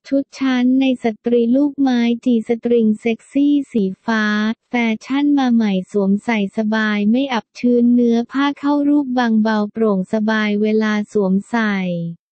ชุดชั้นในสตรีลูกไม้จีสตริงเซ็กซี่สีฟ้าแฟชั่นมาใหม่สวมใส่สบายไม่อับชื้นเนื้อผ้าเข้ารูปบางเบาโปร่งสบายเวลาสวมใส่